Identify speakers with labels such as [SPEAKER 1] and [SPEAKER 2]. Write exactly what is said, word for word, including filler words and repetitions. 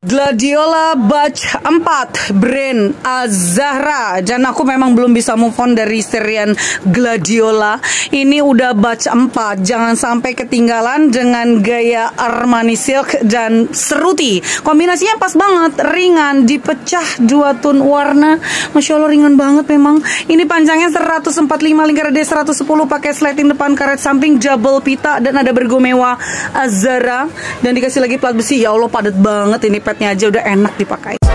[SPEAKER 1] Gladiola batch empat brand Azahra. Dan aku memang belum bisa move on dari serian Gladiola. Ini udah batch empat. Jangan sampai ketinggalan dengan gaya Armani Silk dan seruti. Kombinasinya pas banget, ringan, dipecah dua tone warna. Masya Allah ringan banget memang. Ini panjangnya seratus empat puluh lima, lingkar D seratus sepuluh, pakai slating depan, karet samping, double pita, dan ada bergo mewah Azahra. Dan dikasih lagi plat besi. Ya Allah padat banget ini, petnya aja udah enak dipakai.